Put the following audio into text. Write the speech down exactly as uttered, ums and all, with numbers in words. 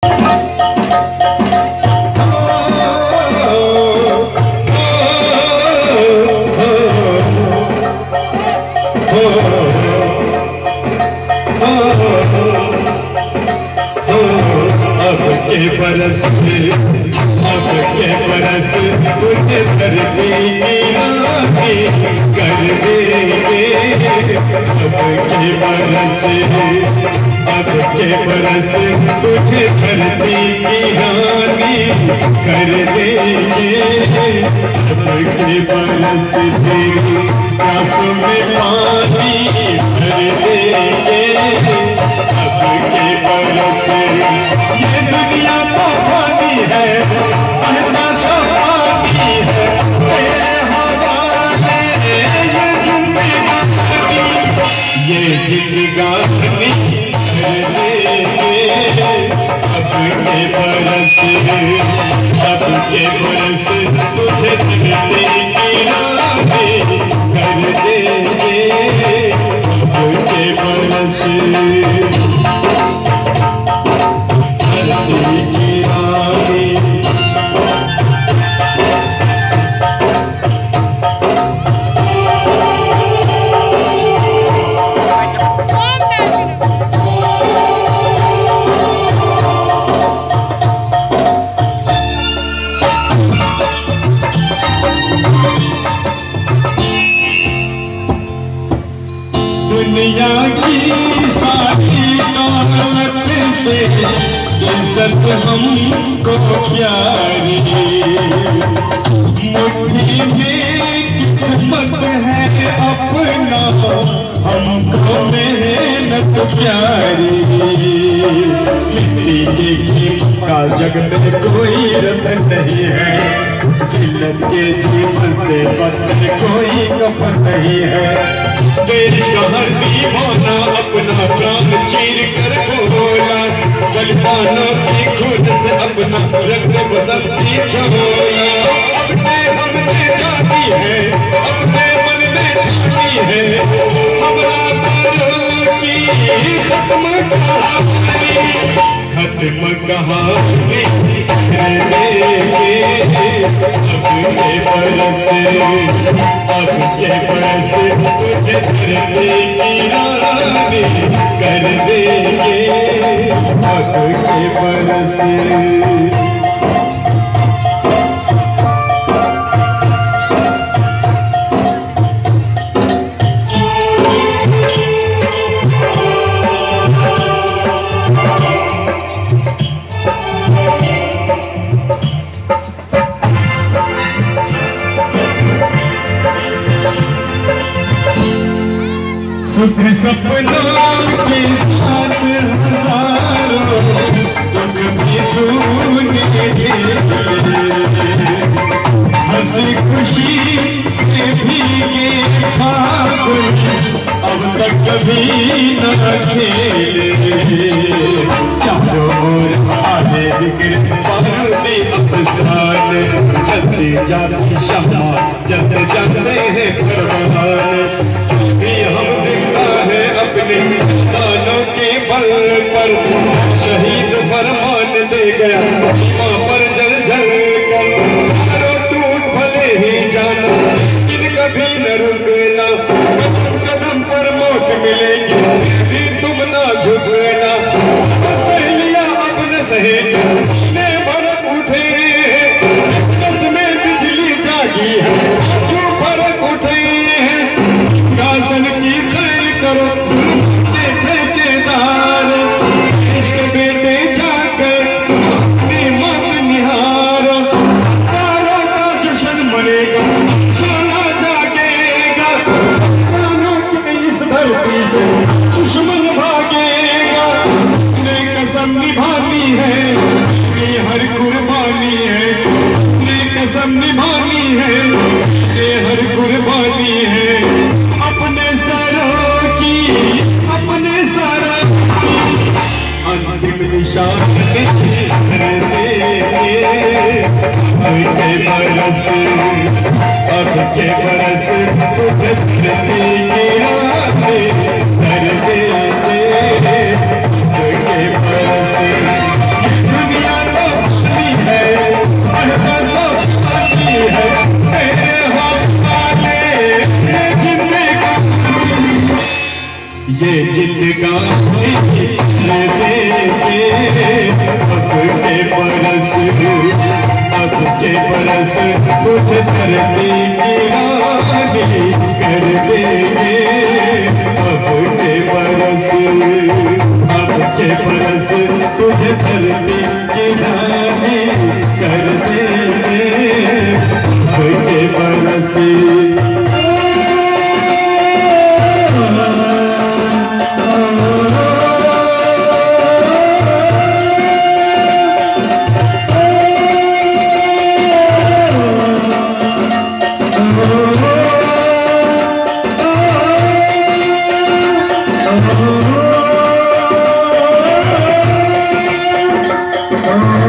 बरस अब के बरस तुझे धरती की रानी कर देंगे। अब के बरस अब के बरस तुझे धरती की रानी कर देंगे। अब के बरस तेरी प्यासों में पानी भर देंगे। अब के बरस ये दुनिया तो पानी है, बहता सा पानी है, तेरे हवाले ये जिंदगानी, ये जिंदगानी अब के बरस अब के बरस तुझे धरती की रानी कर देंगे। अब के बरस दुनिया की सारी दौलत से इज्जत हमको प्यारी, मुट्ठी में किस्मत है अपना हमको मेहनत प्यारी। मिट्टी की कीमत का जग में कोई रतन नहीं है, जिल्लत के जीवन से बदल कोई कफन नहीं है। देश का हर दीवाना अपना प्राण चीर कर बोला, बलिदानों की खून से अपना रक्त बसंती छोड़ा। अपने हमने जाती है, अपने मन में जाती है, हमला बारों की खत्म कहानी, खत्म कहानी अब के बरस अब के बरस तुझे धरती की रानी कर देंगे। अब के बरस सुख सपनों के साथ हजारों दुख भी तूने झेले, हंसी खुशी से भीगे ख्वाब अब तक कभी न खेले। चारों ओर आने बिगड़े बारूदी अफसान, चलते जाती शम्मा जलते जाते हैं परवान। हम जिंदा है अपने दानों के बल पर, शहीद फरमान दे गया सीमा पर जल जल कर। मारो टूट भले ही जाना लेकिन कभी न रुकना, कदम पर मौत मिलेगी भी तुम ना झुकना। सहेलियां अब न सहेगा सीने भड़क उठे, नस नस में बिजली जागी है जो फर्क उठे हैं। सिंहासन की खैर करो सुनते ठेकेदार, इश्क बेटे जाकर अपनी मौत निहारो। तारों का जश्न मनेगा सोना जागेगा, प्राणों की इस धरती से दुश्मन भागेगा। ने कसम निभानी है ये हर कुर्बानी है, ने कसम निभानी है ये हर कुर्बानी है। अपने सरों की अपने सरों की अंतिम निशान कर देंगे। अब के बरस अब के बरस तुझे धरती की रानी कर देंगे। अब के बरस जिंदगानी कर देंगे अब के बरस अब के बरस तुझे धरती की रानी कर देंगे अब के बरस अब के बरस तुझे धरती की रानी कर देंगे अब के बरस Oh